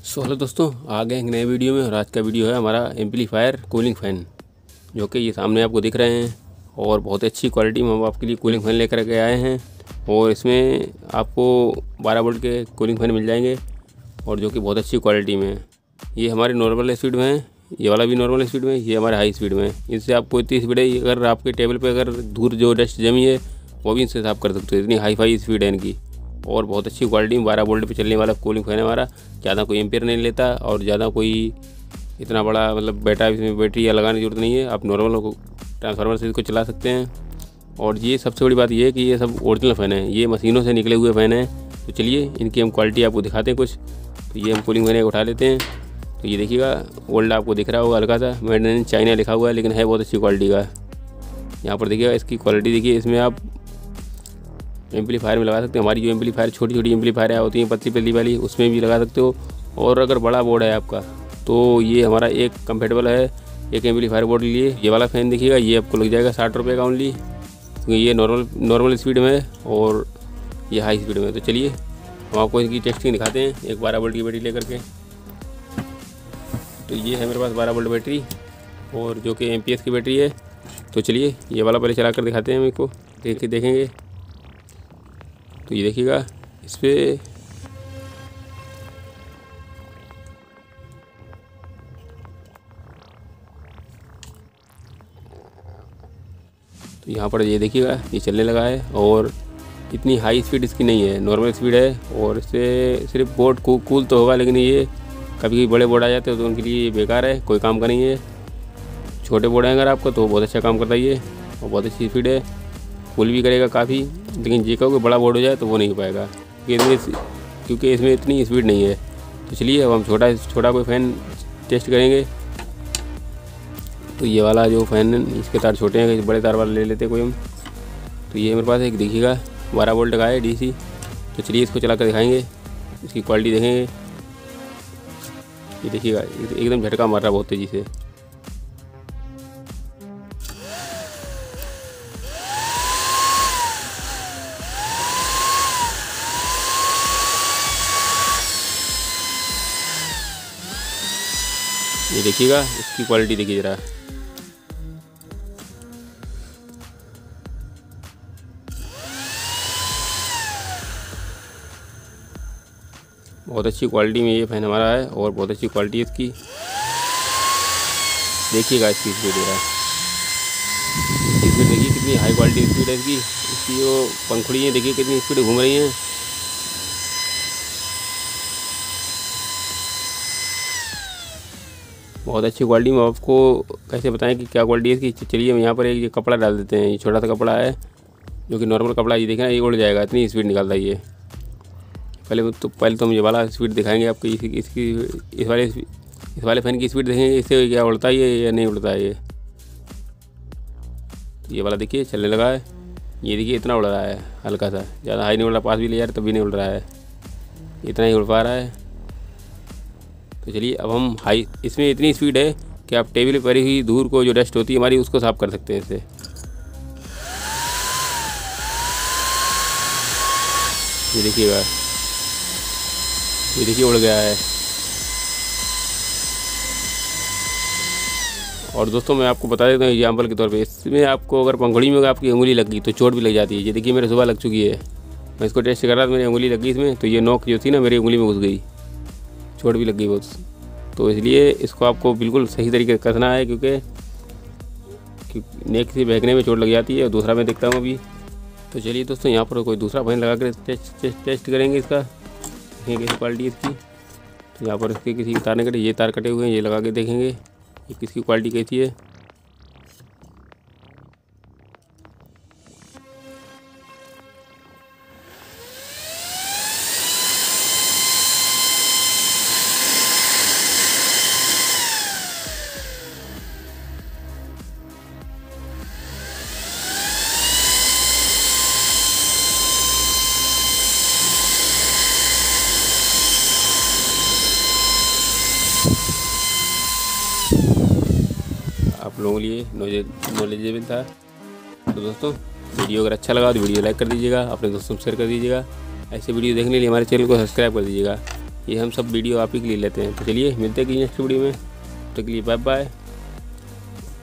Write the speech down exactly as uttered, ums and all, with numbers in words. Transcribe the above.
So hello दोस्तों, आ गए एक नए वीडियो में। और आज का वीडियो है हमारा एम्पलीफायर कूलिंग फ़ैन, जो कि ये सामने आपको दिख रहे हैं। और बहुत अच्छी क्वालिटी में हम आपके लिए कूलिंग फ़ैन लेकर के आए हैं। और इसमें आपको बारह वोल्ट के कूलिंग फ़ैन मिल जाएंगे, और जो कि बहुत अच्छी क्वालिटी में है। ये हमारे नॉर्मल स्पीड में है, ये वाला भी नॉर्मल स्पीड में, ये हमारे हाई स्पीड में है। इससे आपको इतनी स्पीड है, अगर आपके टेबल पे अगर धूल जो डस्ट जमी है वो भी इनसे साफ़ कर सकते हो। इतनी हाई फाई स्पीड है इनकी, और बहुत अच्छी क्वालिटी में बारह वोल्ट पे चलने वाला कूलिंग फ़ैन है हमारा। ज़्यादा कोई एम्पियर नहीं लेता, और ज़्यादा कोई इतना बड़ा मतलब बैटा इसमें बैटरी या लगाने की ज़रूरत नहीं है। आप नॉर्मल ट्रांसफार्मर से इसको चला सकते हैं। और ये सबसे बड़ी बात ये है कि ये सब ओरिजिनल फ़ैन है, ये मशीनों से निकले हुए फ़ैन हैं। तो चलिए इनकी हम क्वालिटी आपको दिखाते हैं कुछ। तो ये हम कूलिंग फ़ैन उठा लेते हैं। तो ये देखिएगा, ओल्ड आपको दिख रहा होगा हल्का सा, मेड इन चाइना लिखा हुआ है, लेकिन है बहुत अच्छी क्वालिटी का। यहाँ पर देखिएगा इसकी क्वालिटी देखिए। इसमें आप एम्पलीफायर में लगा सकते हो। हमारी जो एम्पलीफायर छोटी छोटी एम्पलीफायर होती हैं पतली पतली वाली, उसमें भी लगा सकते हो। और अगर बड़ा बोर्ड है आपका तो ये हमारा एक कंफर्टेबल है, एक एम्पलीफायर बोर्ड लिए। ये वाला फ़ैन देखिएगा, ये आपको लग जाएगा साठ रुपये का ओनली, क्योंकि ये नॉर्मल नॉर्मल स्पीड में है और ये हाई स्पीड में है। तो चलिए हम आपको इसकी टेस्टिंग दिखाते हैं एक बारह वोल्ट की बैटरी लेकर के। तो ये है मेरे पास बारह वोल्ट बैटरी, और जो कि एम पी एस की बैटरी है। तो चलिए ये वाला पहले चला कर दिखाते हैं, मेरे को देख के देखेंगे। तो ये देखिएगा इस पर तो यहाँ पर ये देखिएगा ये चलने लगा है। और इतनी हाई स्पीड इसकी नहीं है, नॉर्मल स्पीड है। और इससे सिर्फ बोर्ड कू, कूल तो होगा, लेकिन ये कभी बड़े बोर्ड आ जाते हैं तो उनके लिए ये बेकार है, कोई काम का नहीं है। छोटे बोर्ड हैं अगर आपका तो बहुत अच्छा काम करता है ये, और बहुत अच्छी स्पीड है, कूल भी करेगा काफ़ी। लेकिन जी का कोई बड़ा बोर्ड हो जाए तो वो नहीं हो पाएगा, क्योंकि क्योंकि इसमें इतनी स्पीड नहीं है। तो चलिए अब हम छोटा छोटा कोई फ़ैन टेस्ट करेंगे। तो ये वाला जो फ़ैन है इसके तार छोटे हैं, बड़े तार वाला ले लेते कोई हम। तो ये मेरे पास एक देखिएगा बारह वोल्ट का है डीसी। तो चलिए इसको चला कर दिखाएंगे, इसकी क्वालिटी देखेंगे। ये देखिएगा एकदम झटका मार रहा बहुत तेज़ी से। ये देखिएगा इसकी क्वालिटी देखिए ज़रा। बहुत अच्छी क्वालिटी में ये फ़ैन हमारा है, और बहुत अच्छी क्वालिटी है इसकी। देखिएगा इसकी स्पीड ज़रा, स्पीड देखिए कितनी हाई क्वालिटी स्पीड है इसकी। इसकी जो पंखुड़ी है देखिए कितनी स्पीड घूम रही हैं। बहुत अच्छी क्वालिटी में। आपको कैसे बताएं कि क्या क्वालिटी है इसकी। चलिए हम यहाँ पर एक ये कपड़ा डाल देते हैं। ये छोटा सा कपड़ा है, जो कि नॉर्मल कपड़ा है। ये देखना ये उड़ जाएगा, इतनी स्पीड निकालता है ये। पहले तो पहले तो हम ये वाला स्पीड दिखाएंगे आपको। इसकी इसकी इस वाले इस वाले फ़ैन की स्पीड देखेंगे, इससे क्या उड़ता है ये या नहीं उड़ता है ये। तो ये वाला देखिए चलने लगा है। ये देखिए इतना उड़ रहा है हल्का सा, ज़्यादा हाई नहीं उड़ रहा। पास भी ले जा रहा तब भी नहीं उड़ रहा है, इतना ही उड़ पा रहा है। तो चलिए अब हम हाई, इसमें इतनी स्पीड है कि आप टेबल पर ही धूल को जो डस्ट होती है हमारी उसको साफ़ कर सकते हैं इससे। ये देखिएगा, ये देखिए उड़ गया है। और दोस्तों मैं आपको बता देता हूँ एग्जाम्पल के तौर पे, इसमें आपको अगर पंखुड़ी में आपकी उंगली लग गई तो चोट भी लग जाती है। ये देखिए मेरे सुबह लग चुकी है, मैं इसको टेस्ट कर रहा था, मेरी उंगली लग गई इसमें। तो ये नोक जो थी ना मेरी उंगली में घुस गई, चोट भी लग गई बहुत। तो इसलिए इसको आपको बिल्कुल सही तरीके से कसना है, क्योंकि नेक से बहकने में चोट लग जाती है। और दूसरा मैं देखता हूँ अभी। तो चलिए दोस्तों यहाँ पर कोई दूसरा फ़ैन लगा कर टेस्ट टेस्ट टेस्ट करेंगे इसका, देखेंगे कैसी क्वालिटी है इसकी। तो यहाँ पर इसके किसी तार नहीं कटे, ये तार कटे हुए हैं, ये लगा के देखेंगे ये किसकी क्वालिटी कैसी है। आप लोगों के लिए नॉलेजेबल था। तो दोस्तों वीडियो अगर अच्छा लगा तो वीडियो लाइक कर दीजिएगा, अपने दोस्तों को शेयर कर दीजिएगा। ऐसे वीडियो देखने के लिए हमारे चैनल को सब्सक्राइब कर दीजिएगा। ये हम सब वीडियो आप ही के लिए लेते हैं। तो चलिए मिलते हैं कि नेक्स्ट वीडियो में, तब तक के लिए बाय बाय।